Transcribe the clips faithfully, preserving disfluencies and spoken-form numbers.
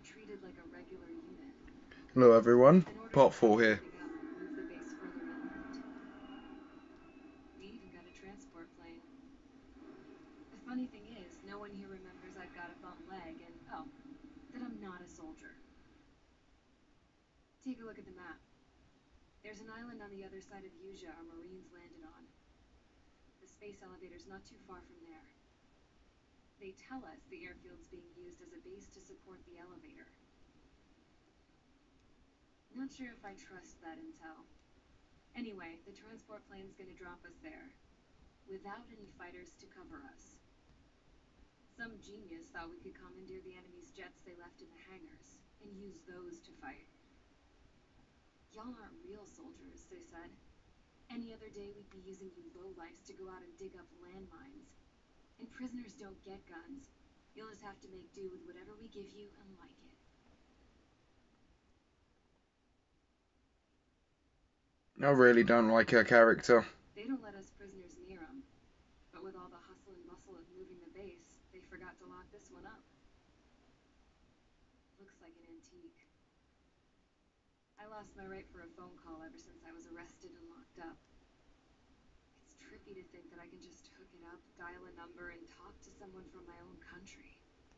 treated like a regular unit. Hello everyone, In order to part speed four here. everything up and move the base further inland. We even got a transport plane. The funny thing is, no one here remembers I've got a bum leg and, oh, that I'm not a soldier. Take a look at the map. There's an island on the other side of Usea our Marines landed on. The space elevator's not too far from there. They tell us the airfield's being used as a base to support the elevator. Not sure if I trust that intel. Anyway, the transport plane's gonna drop us there, without any fighters to cover us. Some genius thought we could commandeer the enemy's jets they left in the hangars, and use those to fight. Y'all aren't real soldiers, they said. Any other day we'd be using you lowlifes to go out and dig up landmines. And prisoners don't get guns. You'll just have to make do with whatever we give you and like it. I really don't like her character. They don't let us prisoners near them. But with all the hustle and bustle of moving the base, they forgot to lock this one up. Looks like an antique. I lost my right for a phone call ever since I was arrested and locked up. It's trippy to think that I can just hook it up, dial a number, and talk to someone from my own country.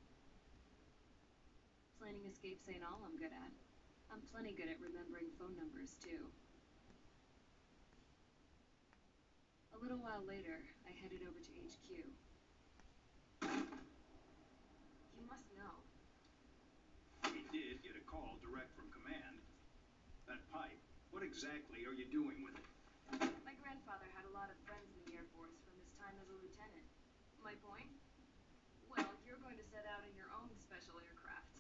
Planning escapes ain't all I'm good at. I'm plenty good at remembering phone numbers, too. A little while later, I headed over to H Q. You must know. We did get a call direct from command. That pipe, what exactly are you doing with it? My grandfather had a lot of friends in the Air Force from his time as a lieutenant. My point? Well, you're going to set out in your own special aircraft.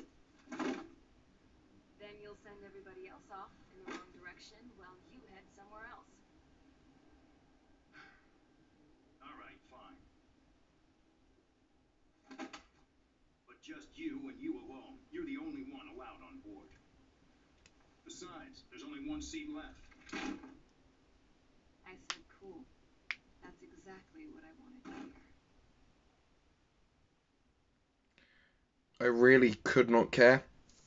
Then you'll send everybody else off in the wrong direction while you head somewhere else. All right, fine. But just you and you alone. You're the only one allowed on board. Besides, there's only one seat left. I said, cool. That's exactly what I wanted to hear. I really could not care.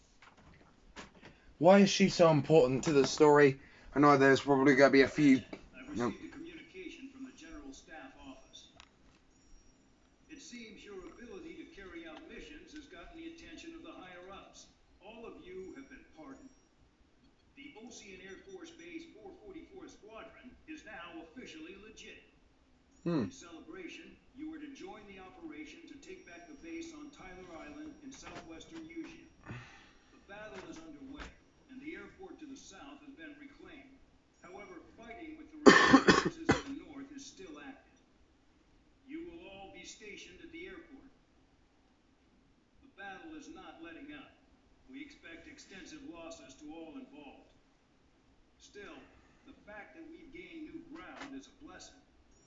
Why is she so important to the story? I know there's probably going to be a few... I've No. received a communication from the General Staff Office. It seems your ability to carry out missions has gotten the attention of the higher-ups. All of you have been pardoned. The Ocean Air Force Base four forty-four Squadron is now officially legit. Hmm. In celebration, you are to join the operation to take back the base on Tyler Island in southwestern Usea. The battle is underway, and the airport to the south has been reclaimed. However, fighting with the remaining forces in the north is still active. You will all be stationed at the airport. The battle is not letting up. We expect extensive losses to all involved. Still, the fact that we've gained new ground is a blessing.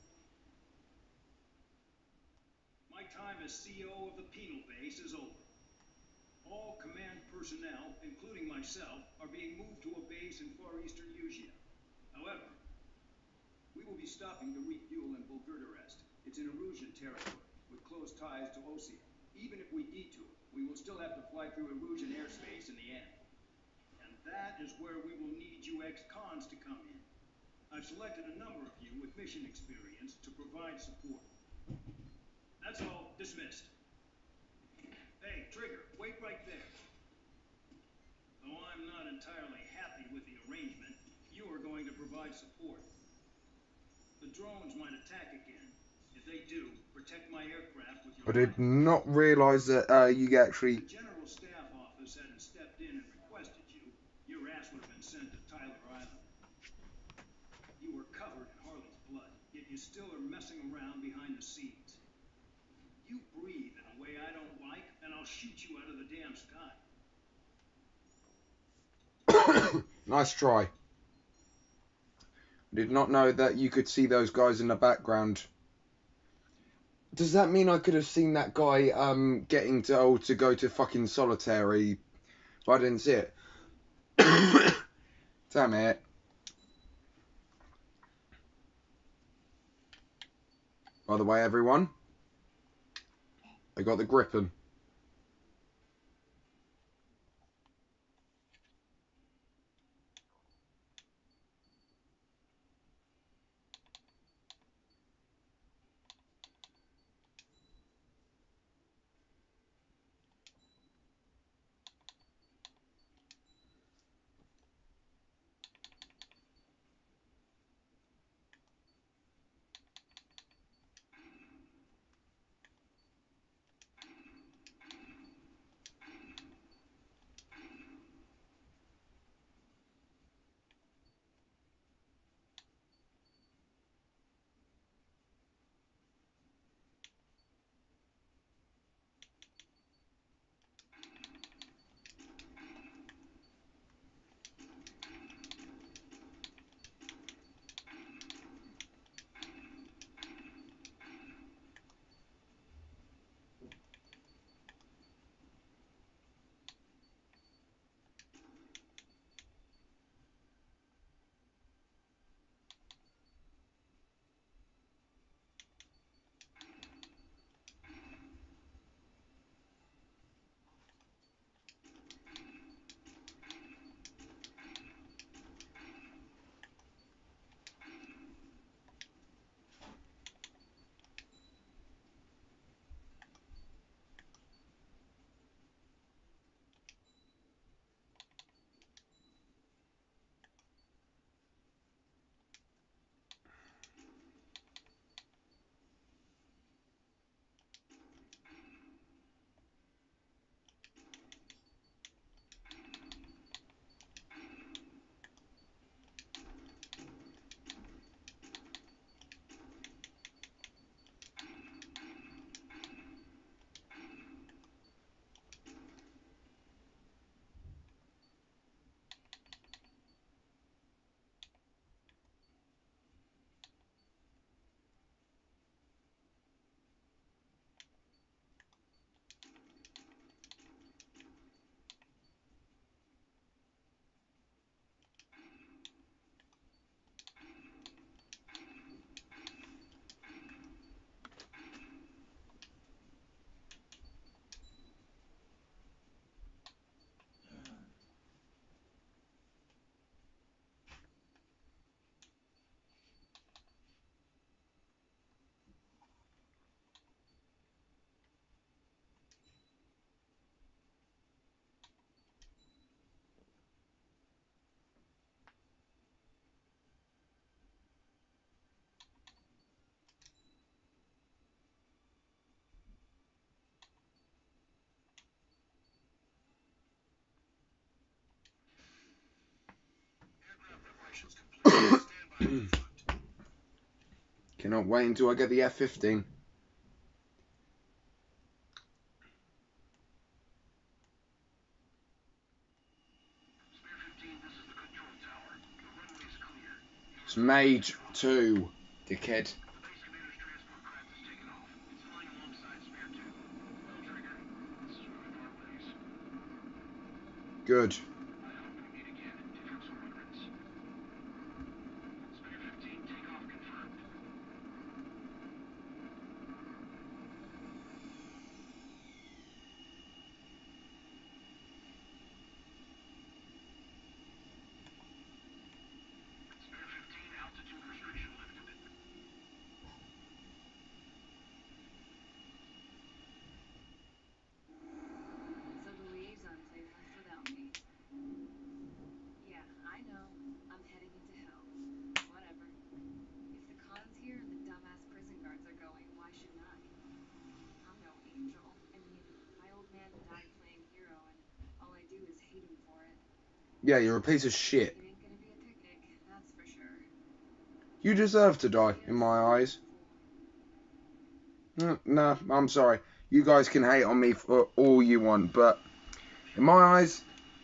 My time as C O of the penal base is over. All command personnel, including myself, are being moved to a base in far eastern Usea. However, we will be stopping to refuel in Bulgurdarest. It's in Erusian territory, with close ties to Osea. Even if we detour, we will still have to fly through Erusian airspace in the end. And that is where we will need you ex-cons to come in. I've selected a number of you with mission experience to provide support. That's all. Dismissed. Hey, Trigger, wait right there. Though I'm not entirely happy with the arrangement, you are going to provide support. The drones might attack again. If they do, protect my aircraft with your I did life. not realise that uh, you actually... If the General Staff Office hadn't stepped in and requested you, your ass would have been sent to Tyler Island. You were covered in Harley's blood, yet you still are messing around behind the scenes. You breathe in a way I don't like, and I'll shoot you out of the damn sky. Nice try. Did not know that you could see those guys in the background. Does that mean I could have seen that guy um, getting to, oh, to go to fucking solitary, but I didn't see it? Damn it. By the way, everyone, I got the Gripen. Cannot wait until I get the F fifteen. It's Mage two, dickhead. Good. So the liaison plane left without me. Yeah, I know. I'm heading into hell. Whatever. If the Khan's here and the dumbass prison guards are going, why shouldn't I? I'm no angel. I mean, my old man died playing hero, and all I do is hate him for it. Yeah, you're a piece of shit. It ain't gonna be a picnic, that's for sure. You deserve to die, in my eyes. No, no, I'm sorry. You guys can hate on me for all you want, but in my eyes,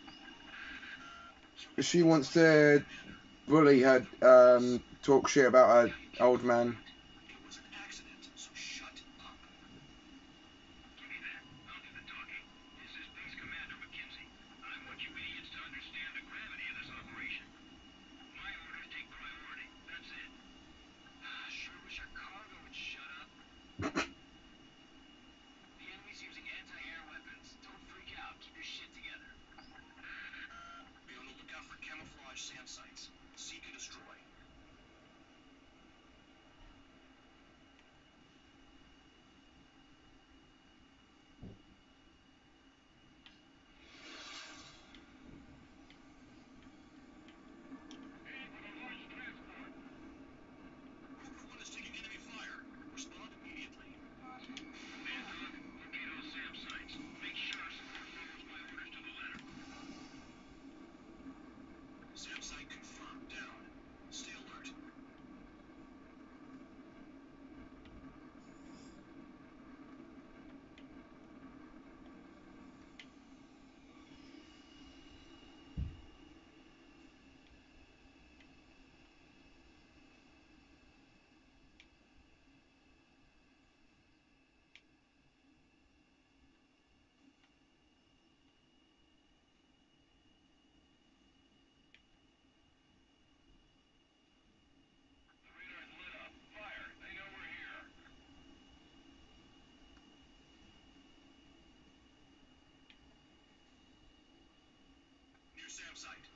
if she wants to bully her, um, talk shit about her old man. It was an accident, so shut up. Give me that. I'll do the talking. This is Base Commander McKenzie. I want you idiots to understand the gravity of this operation. My orders take priority. That's it. Sure wish our cargo would shut up. The enemy's using anti-air weapons. Don't freak out. Keep your shit together. Be on the lookout for camouflage SAM sites. Seek and destroy. Cooper one is taking enemy fire. Respond immediately. Bandog, locate all SAM sites. Make sure support follows my orders to the letter. SAM site confirmed. Down. Stay alert. The radar's lit up. Fire. They know we're here. Near SAM site.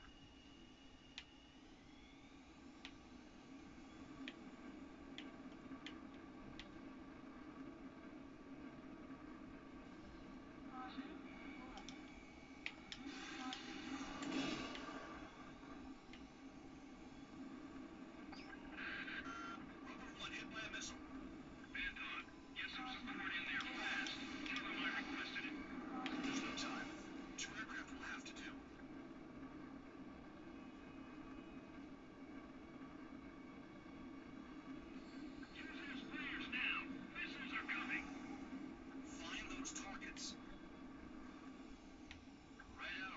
Rover one hit by a missile. Bandog, get some support in there fast. Tell them I requested it. There's no time. Two aircraft will have to do. Use those flares now. Missiles are coming. Find those targets. Righto.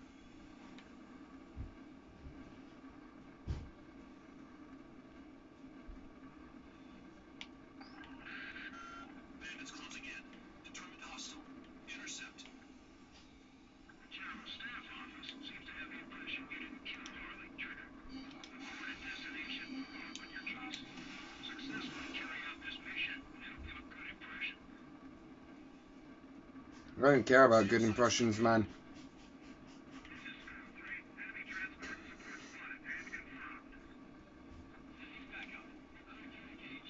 Bandits closing in. Determined hostile. Intercept. The General Staff Office seems to have the impression you didn't kill Harley, Trigger. Forwarded destination. Open your choice. Successfully carry out this mission, and it'll give a good impression. I don't care about good impressions, man. This is Squirrel three. Enemy transport support spotted and confirmed. Sending backup. Clear to engage.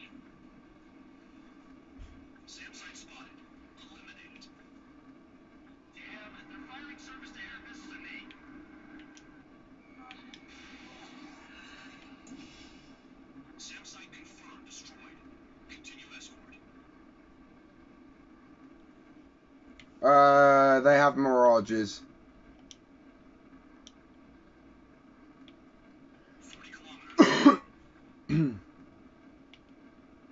SAM site spotted. Eliminate it. Damn, they're firing surface-to-air missiles at me. SAM site confirmed. Destroyed. Continue escort. Uh, they have Mirages. forty kilometers.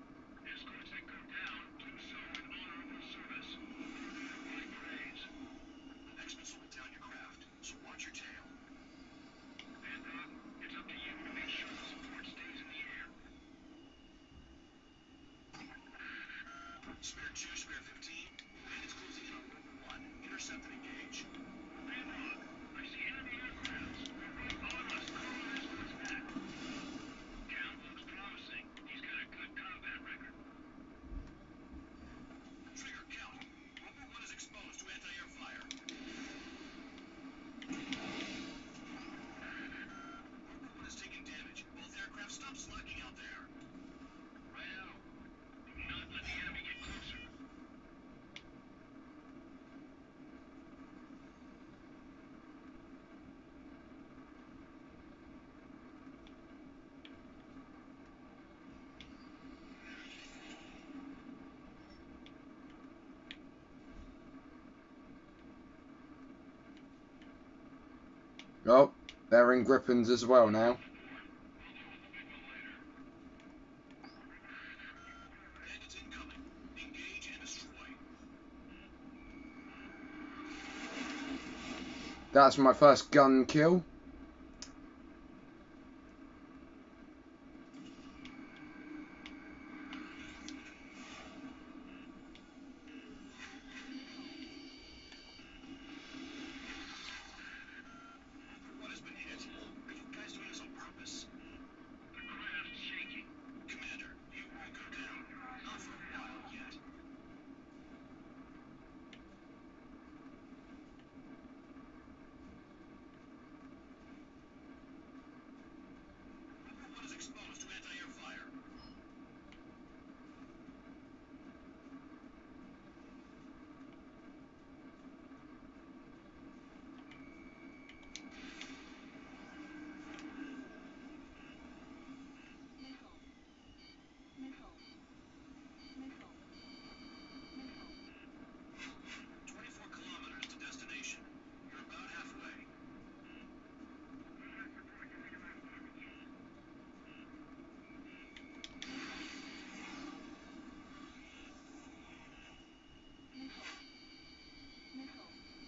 Spare two, spare fifteen. Bandits closing in on Rover one. Intercept and engage. Landlord, I see enemy aircrafts. They're right on us. Carl escorts back. Count looks promising. He's got a good combat record. Trigger, Count. Rover one is exposed to anti-air fire. Rover one is taking damage. Both aircraft stop slacking out there. Righto. Do not let the enemy get closer. Oh, they're in Grippins as well now. Bandits incoming. Engage and destroy. That's my first gun kill. Rover one has been hit. Are you guys doing this on purpose? The craft's shaking. Commander, you won't go down. Not for a while yet. Rover one is exposed to anti-air fire. Nickel. Nickel. Nickel. Nickel. twenty-four kilometers to destination. You're about halfway. Nickel. Nickel.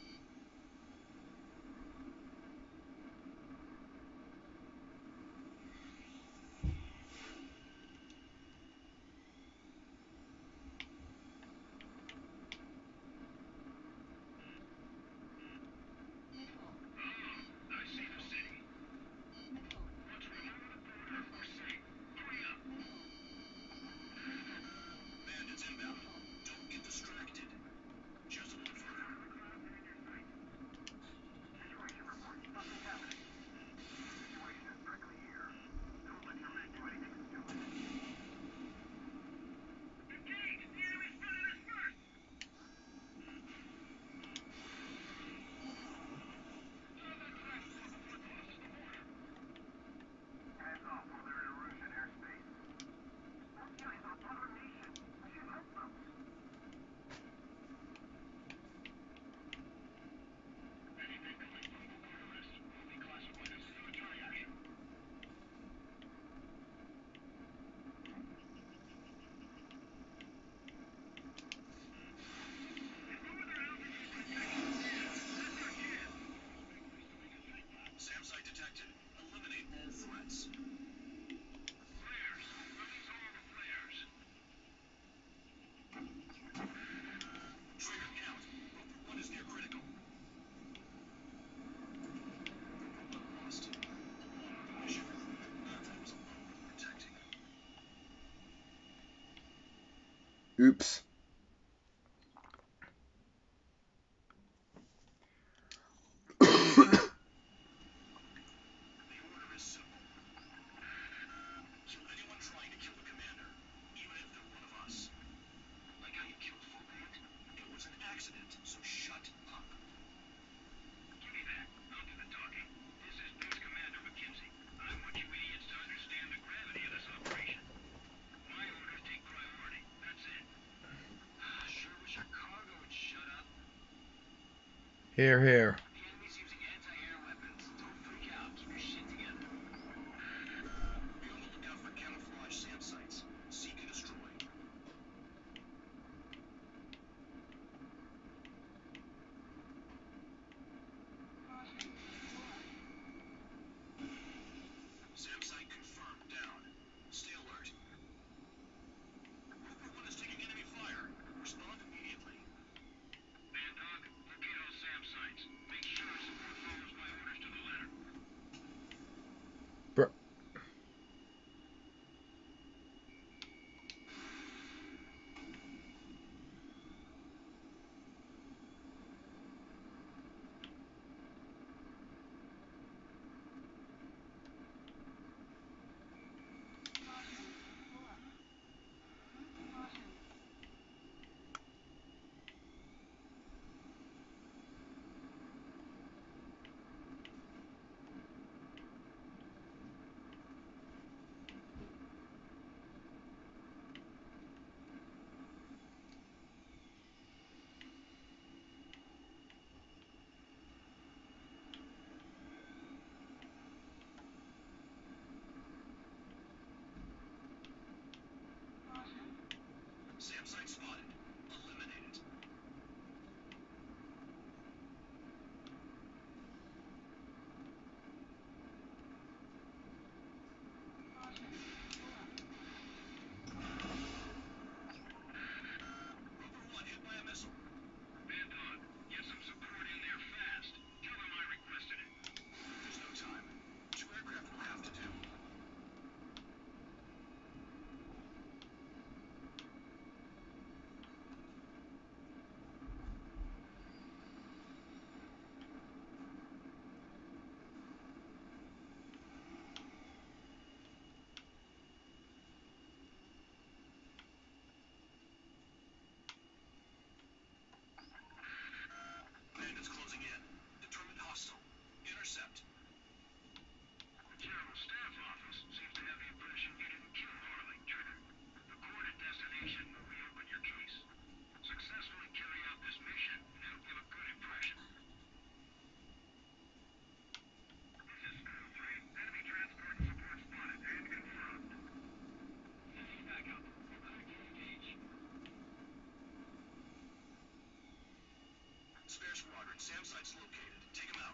Nickel. I see the city. Nickel. Once we're over the border, we're safe. Hurry up. Nickel. Nickel. Bandits inbound. Don't get distracted. Just a little further. Situation report. Nothing happening. Situation is prickly here. Don't let your men do anything stupid. Engage! The enemy's spotted us first! Throw that transport before it crosses the border. Hands off while they're in Russian airspace. Russia is our brother nation. We should help them. Anything coming from Bucharest will be classified as military action. SAM site detected. Eliminate all threats. Flares. Release all the flares. Trigger, Count. Rover one is near critical. Rover one lost. Alone on the mission. Not that was alone worth protecting. Oops. The order is simple. Kill anyone trying to kill the commander, even if they're one of us. Like how you killed Fogland? It was an accident, so shut up. Give me that. I'll do the talking. This is Base Commander McKenzie. I want you idiots to understand the gravity of this operation. My orders take priority. That's it. Sure wish our cargo would shut up. Here, here. The enemy's using anti-air weapons. Don't freak out. Keep your shit together. Be on the lookout for camouflage SAM sites. Seek and destroy. SAM site confirmed down. Stay alert. Rover one is taking enemy fire. SAM site spotted. Eliminate it. Roper one hit by a missile. Bad Dog, get some support in there fast. Tell them I requested it. There's no time. Two aircraft will have to do. Bandits closing in. Determined hostile. Intercept. The General Staff Office seems to have the impression you didn't kill Harley, Trigger. The court at destination will reopen your case. Successfully carry out this mission, and it'll give a good impression. This is School three. Enemy transport and support spotted and confirmed. Sending backup. We're clear to engage. Spare squadron. SAM site's located. Take him out.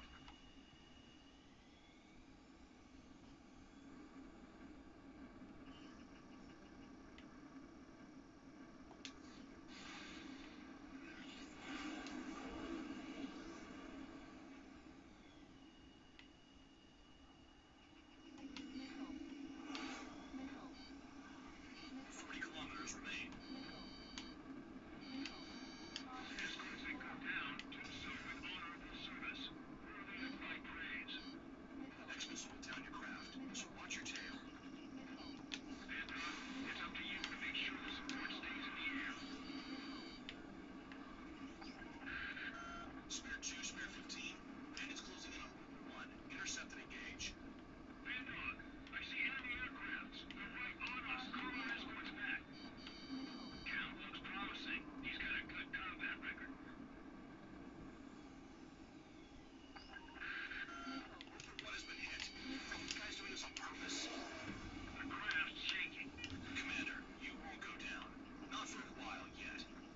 Forty kilometers remain. Escorts that go down do so with honorable service, worthy of high praise. X-Men will down your craft, so watch your tail. Bad Dog, it's up to you to make sure the support stays in the air. Spare two, spare fifteen. Bandits closing in on Roper one. Intercept and engage. Bad Dog, I see enemy aircrafts. They're right on us. Call our escorts back. Count looks promising. He's got a good combat record. Roper one has been hit. Are you guys doing this on purpose? The craft's shaking. Commander, you won't go down. Not for a while yet.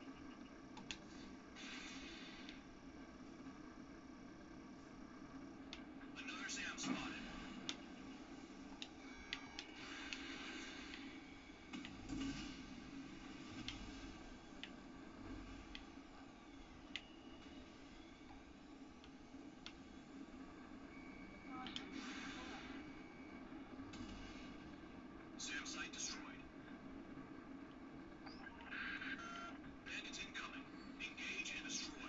Another SAM spotted. SAM site destroyed. Bandits incoming. Engage and destroy.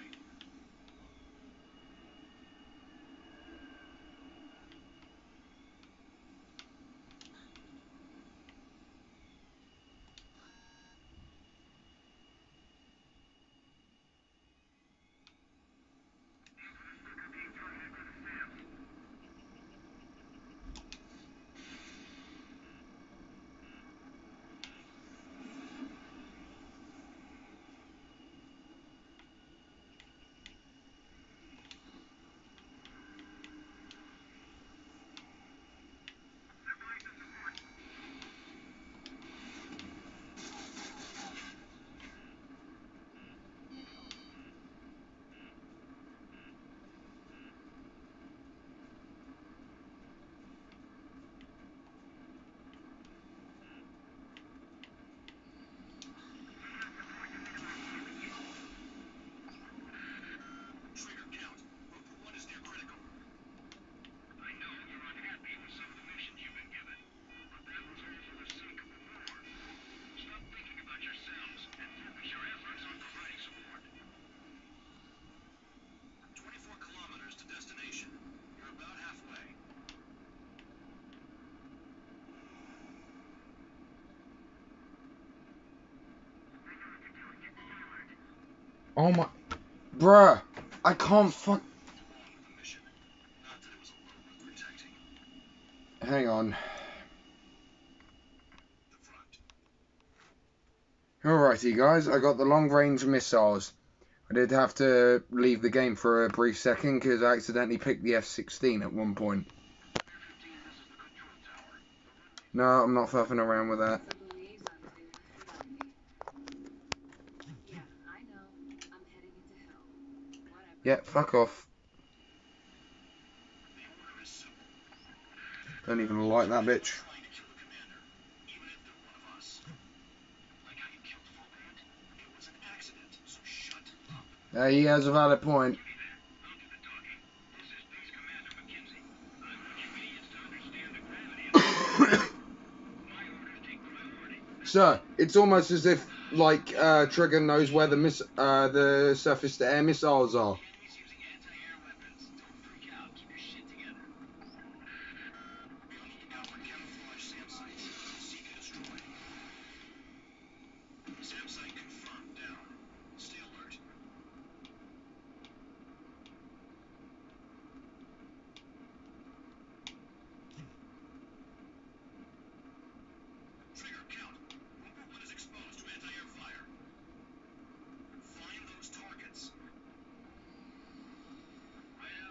Trigger, count. Roper one is near critical. I know you're unhappy with some of the missions you've been given, but that was all for the sake of the war. Stop thinking about yourselves and focus your efforts on providing support. twenty-four kilometers to destination. You're about halfway. Oh my, bruh, I can't fuck. Along with the mission. Not that it was a load worth protecting. Hang on. The front. Alrighty, guys, I got the long-range missiles. I did have to leave the game for a brief second because I accidentally picked the F sixteen at one point. Spare fifteen, this is the control tower. No, I'm not faffing around with that. The liaison to without me. Yeah, fuck off. The order is simple. Don't even like that bitch. Trying to kill the commander, even if they're one of us. Like how you killed Fulband? It was an accident, so shut up. Uh, he has a valid point. I'll do the talking. This is Base Commander McKenzie. I want you idiots to understand the gravity of this. My orders take priority. Sir, it's almost as if, like, uh, Trigger knows where the miss, uh, the surface-to-air missiles are. Enemies using anti-air weapons. Don't freak out. Keep your shit together. Be on the lookout for camouflage SAM sites. Seek and destroy. SAM site confirmed. Down. Stay alert. Trigger, count. Rover one is exposed to anti-air fire. Find those targets. Righto.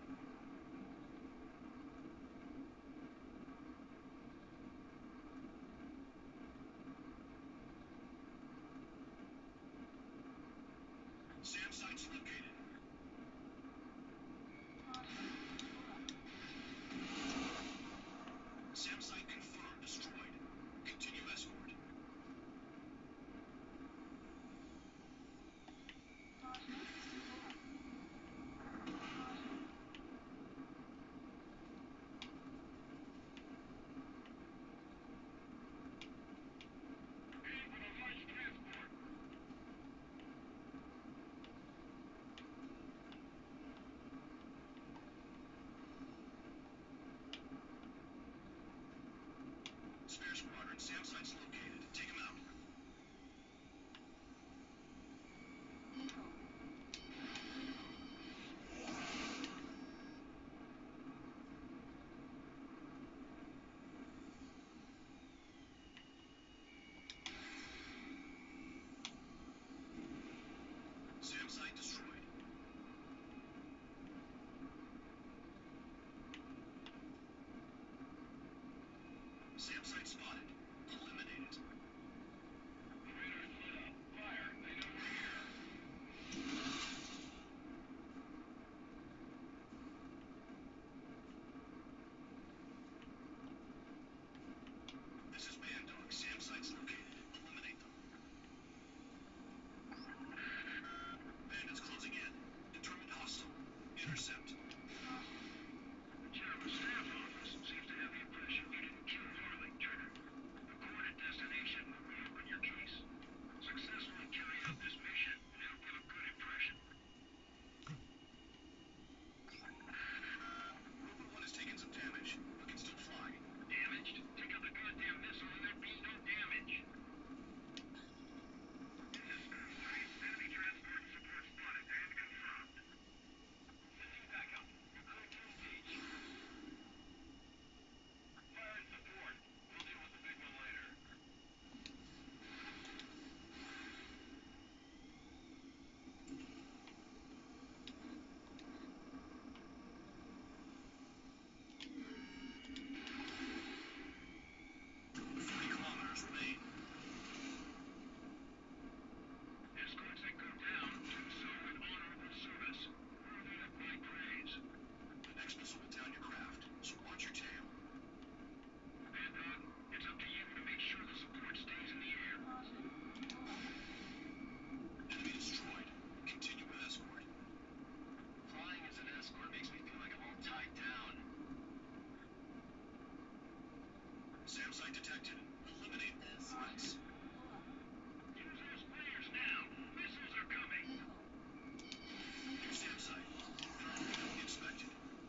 SAM site's located. SAM site confirmed. Destroyed. Continue escort. Spare squadron. SAM site's located. Take him out. SAM site destroyed. SAM site spotted. Eliminate it. Radar's lit up. Fire. They know we're here. This is Bandog. SAM site's located. Eliminate them. Bandits closing in. Determined hostile. Intercept. The chairman's staff office seems to have the impression you didn't kill Harley, Trigger. Report at destination will reopen your case. Successfully carry out this mission, and it'll give a good impression. Rover one has taken some damage, but can still fly. Damaged? Take out the goddamn missile and there'd be no damage. This is Scoop three. Enemy transport and support spotted and confirmed. Sending backup. You're clear to engage. Fire and support. We'll deal with the big one later. Forty kilometers remain. Escorts that go down do so with honorable service, worthy of my praise. The next missile will down your craft, so watch your tail. Bandog, it's up to you to make sure the support stays in the air. Enemy destroyed. Continue with escort. Flying as an escort makes me feel like I'm all tied down. SAM site detected. Eliminate all threats. Use those flares now. Missiles are coming. New SAM site. Thermal inspected.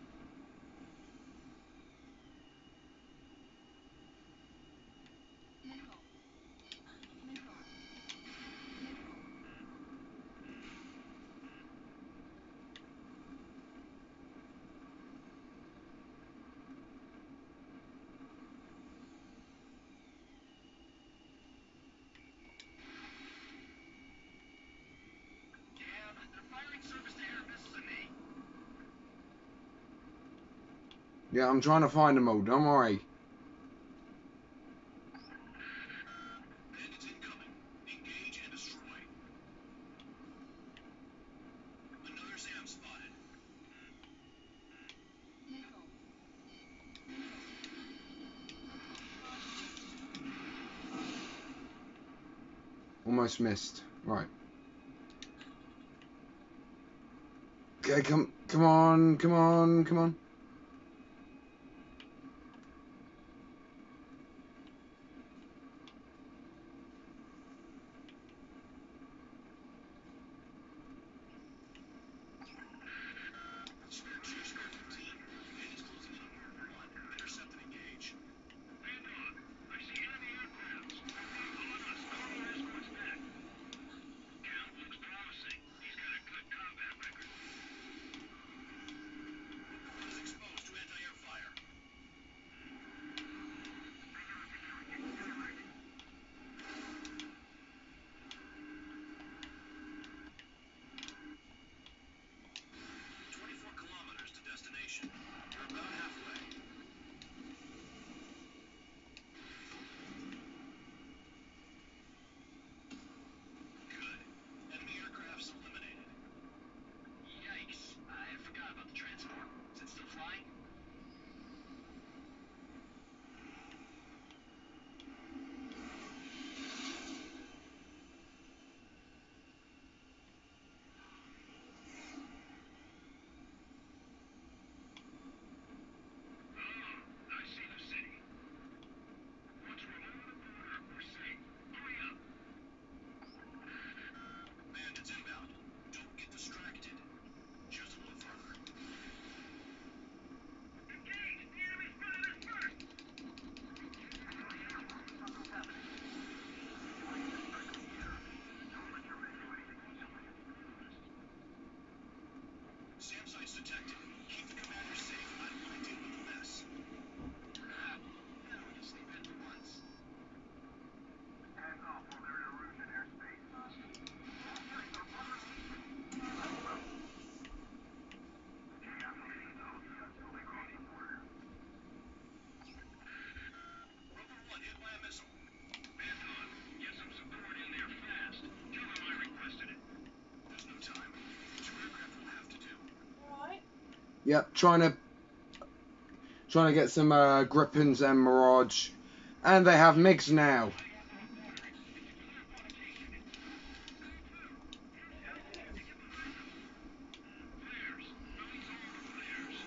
Damn, they're firing surface-to-air missiles at me. Yeah, I'm trying to find them all, don't worry. Bandits incoming. Engage and destroy. Another Sam spotted. Almost missed. Right. Okay, come, come on, come on, come on. Spare two, spare fifteen. Enemy's closing in on Rover one. Intercept and engage. Bandog, I see enemy aircraft. On us. Normal escorts back. Count looks promising. He's got a good combat record. Rover one is exposed to anti-air fire. twenty-four kilometers to destination. You're about halfway. Good. Enemy aircraft's eliminated. Yikes. I forgot about the transport. Is it still flying? I see the city. Once we're over the border, we're safe. Hurry up. Bandits inbound. Don't get distracted. Just a little further. Engage! The enemy's spotted us first! Sam site's detected. Keep the commander safe. I don't want to deal with the mess. Ah, now we can sleep in for once. Hands off while they're in Erusian airspace. Rover one hit by a missile. Bandog, get some support in there fast. Tell them I requested it. There's no time. Two aircraft will have to do. Alright. Yep, trying to trying to get some uh, Grippins and Mirage, and they have MiGs now. Flares. Release all the flares.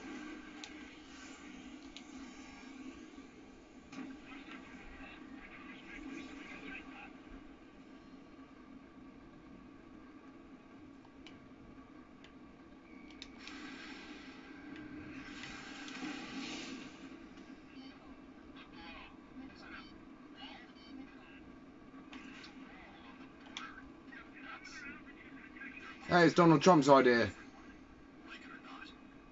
Look below. Is that a wall? It's a wall along the border. Nuts. Hey, it's Donald Trump's idea. Like it or not.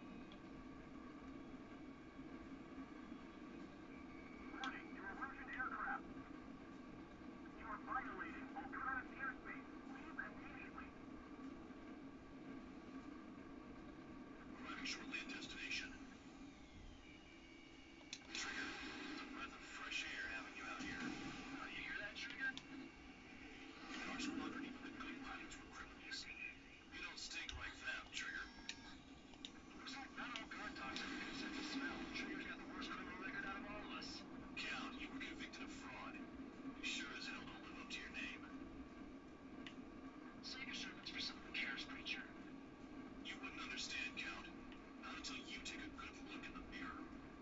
Warning, you're Erusian aircraft. You are violating Volcana's airspace. Leave immediately. Arriving shortly at destination. Trigger, it's a breath of fresh air having you out here. Uh, you hear that, Trigger? In our squadron, even the good pilots were criminals. You don't stink like them, Trigger. Looks like not all guard dogs have a good sense of smell. Trigger's got the worst criminal record out of all of us. Count, you were convicted of fraud. You sure as hell don't live up to your name. Save your servants for someone who cares, preacher. You wouldn't understand, Count. Not until you take a good look in the mirror.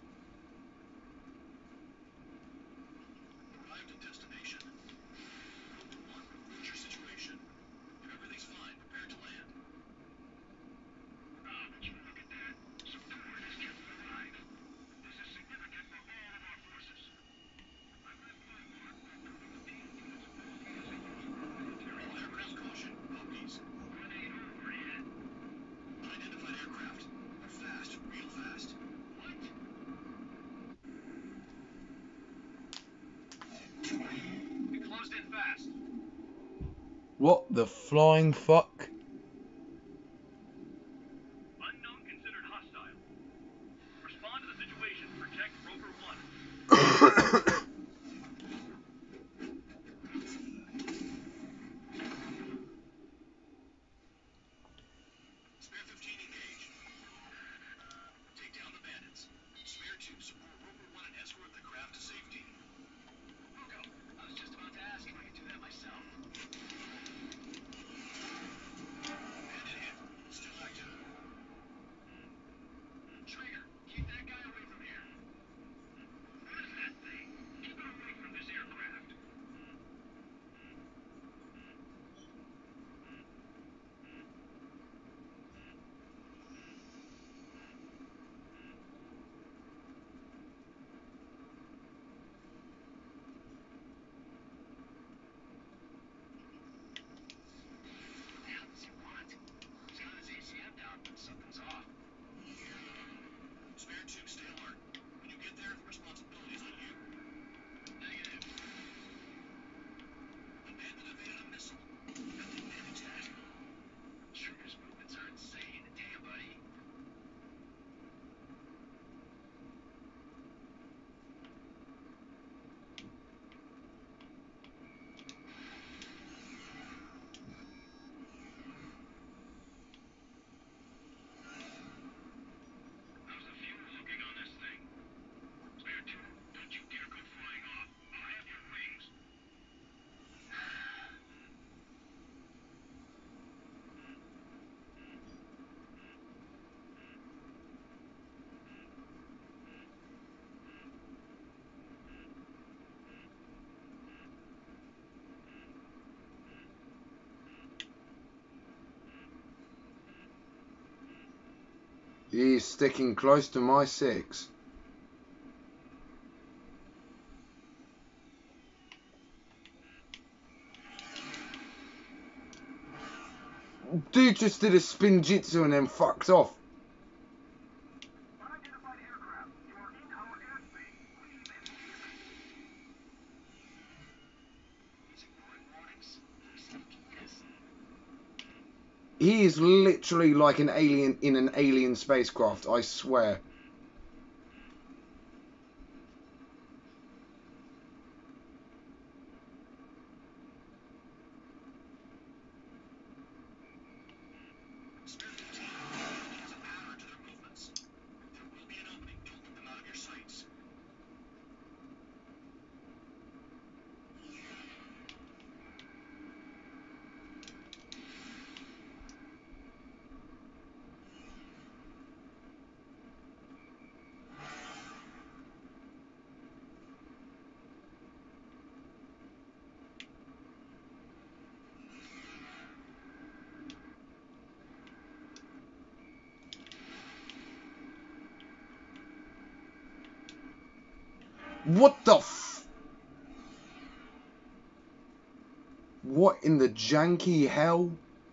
Arrived at destination. Rover one, report your situation. If everything's fine, prepare to land. Ah, would you look at that? Support has just arrived. This is significant for all of our forces. I've left my mark by proving the P units ability as a user of military. All aircraft caution. Bogies. One eight over, in. Unidentified aircraft. They're fast, real fast. What? We closed in fast. What the flying fuck? Unknown considered hostile. Respond to the situation. Protect Rover one. Spare Spare two, support Rover One and escort the craft to safety. We'll go. I was just about to ask if I could do that myself. Bandit hit. Still active. Traeger, keep that guy away from here. What is that thing? Keep it away from this aircraft. What the hell does he want? He's got his A C M down, but something's off. Spare two, stay alert. When you get there, the responsibility is on you. Negative. The bandit evaded a missile. How did he manage that? Trigger's movements are insane. Damn, buddy. How's the fuel looking on this thing? Spare two, don't you dare go flying off. I'll have your wings. He's sticking close to my six. Dude just did a spin jitsu and then fucked off. Unidentified aircraft. You are in our airspace. Leave immediately. He's ignoring warnings. Yes. He is literally like an alien in an alien spacecraft, I swear. Spare fifteen. He has a pattern to their movements. There will be an opening. Don't let them out of your sights. What the f... What in the janky hell?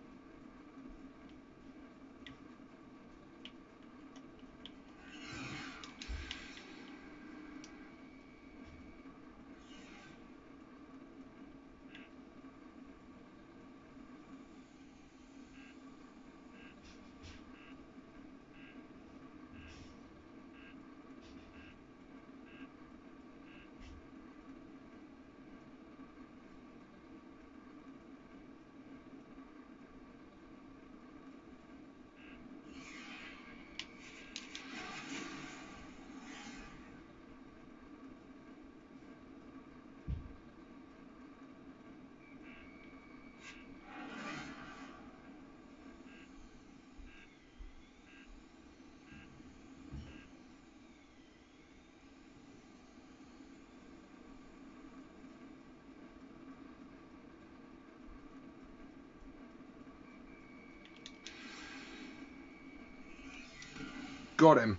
Got him.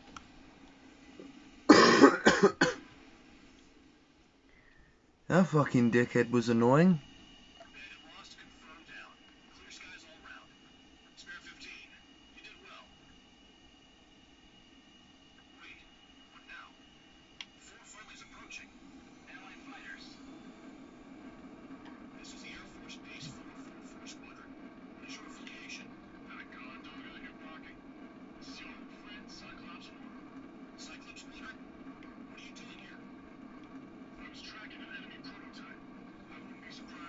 That fucking dickhead was annoying. Bandit lost, confirmed down. Clear skies all round. Spare fifteen. You did well. Wait, what now? Four friendlies approaching. Allied fighters. This is the Air Force Base four forty-four Squadron. What is your affiliation? Got a condom in your pocket. This is your old friend, Cyclops One. Cyclops Squadron? What are you doing here? I was tracking an enemy prototype. I wouldn't be surprised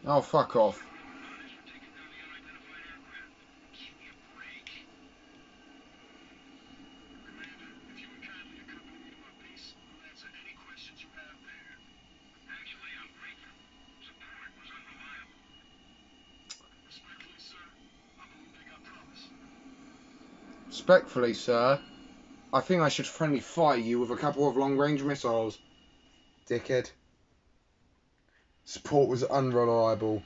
Oh, fuck off. Respectfully, sir, I think I should friendly fire you with a couple of long-range missiles. Dickhead. Support was unreliable.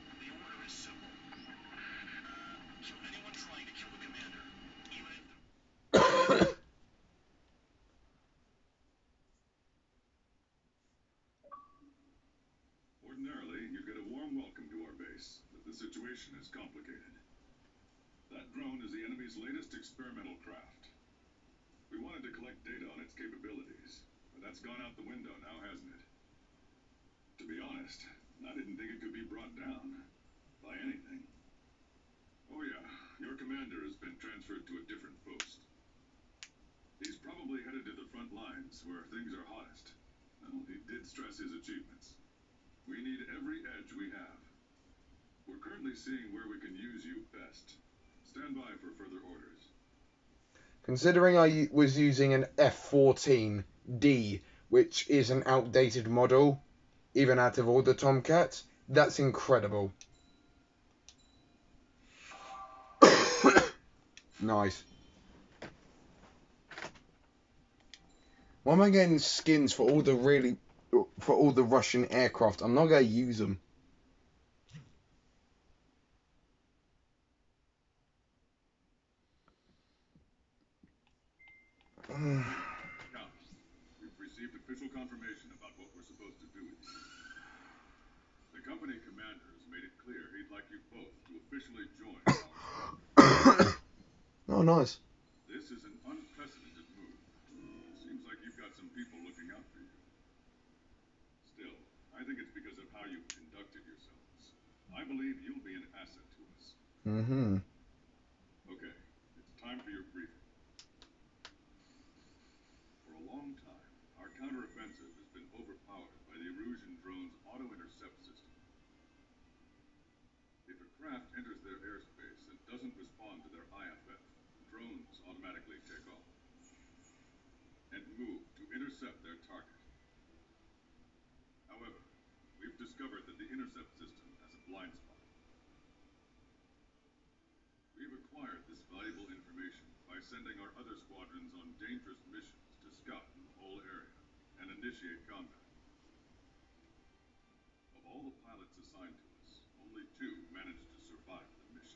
Ordinarily, you'd get a warm welcome to our base, but the situation is complicated. That drone is the enemy's latest experimental craft. We wanted to collect data on its capabilities, but that's gone out the window now, hasn't it? To be honest, I didn't think it could be brought down by anything. Oh yeah, your commander has been transferred to a different post. He's probably headed to the front lines where things are hottest. Well, he did stress his achievements. We need every edge we have. We're currently seeing where we can use you best. Stand by for further orders. Considering I was using an F fourteen D, which is an outdated model, even out of all the Tomcats, that's incredible. Nice. Why am I getting skins for all the really, for all the Russian aircraft? I'm not going to use them. Now, we've received official confirmation about what we're supposed to do with you. The company commander has made it clear he'd like you both to officially join our... Oh, nice. This is an unprecedented move. Seems like you've got some people looking out for you. Still, I think it's because of how you've conducted yourselves. I believe you'll be an asset to us. Mm-hmm. Okay, it's time for your briefing. For a long time, our counteroffensive has been overpowered by the Erusian drone's auto-intercept system. If a craft enters their airspace and doesn't respond to their I F F, drones automatically take off and move to intercept their target. However, we've discovered that the intercept system has a blind spot. We've acquired this valuable information by sending our other squadrons on dangerous missions to scout the whole area and initiate combat. Of all the pilots assigned to us, only two managed to survive the mission.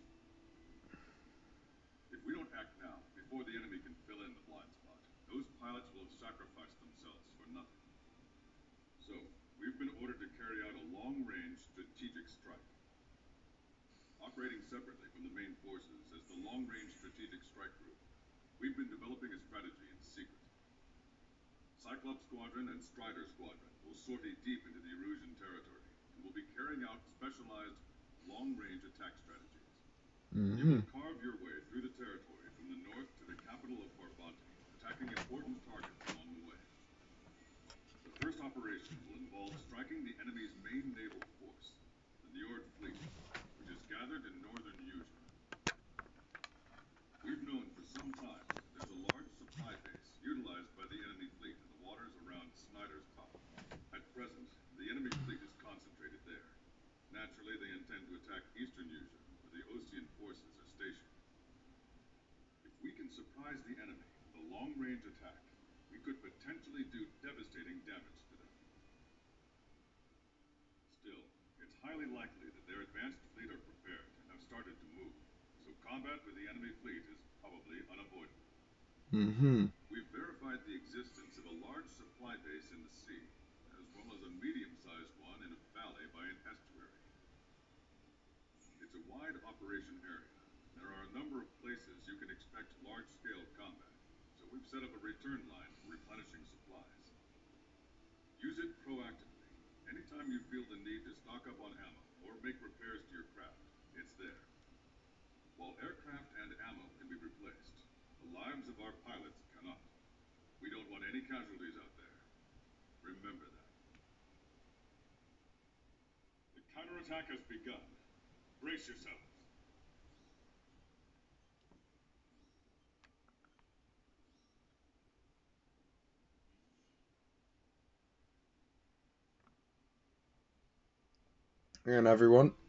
If we don't act now, before the enemy can fill in the blind spot, those pilots will have sacrificed themselves for nothing. So, we've been ordered to carry out a long-range strategic strike. Operating separately from the main forces as the Long-Range Strategic Strike Group, we've been developing a strategy in secret. Cyclops Squadron and Strider Squadron will sortie deep into the Erusian territory and will be carrying out specialized long-range attack strategies. Mm-hmm. You will carve your way through the territory from the north to the capital of Farbanti, attacking important targets along the way. The first operation will involve striking the enemy's main naval force, the Njord fleet, which is gathered in northern Usea. We've known for some time that there's a large supply base utilized by the enemy fleet in the waters around Snyder's Top. At present, the enemy fleet is concentrated there. Naturally, they intend to attack eastern Usea, where the Osean forces are stationed. If we can surprise the enemy with a long-range attack, we could potentially do devastating damage to them. Still, it's highly likely that their advanced fleet are prepared and have started to move, so combat with the enemy fleet is probably unavoidable. Mm-hmm. We've verified the existence of a large supply base in the sea, as well as a medium-sized one in a valley by an estuary. It's a wide operation area. There are a number of places you can expect large-scale combat, so we've set up a return line for replenishing supplies. Use it proactively. Anytime you feel the need to stock up on ammo or make repairs to your craft, it's there. While aircraft and ammo can be replaced, the lives of our pilots cannot. We don't want any casualties out there. Remember that. The counteroffensive attack has begun. Brace yourselves. And everyone.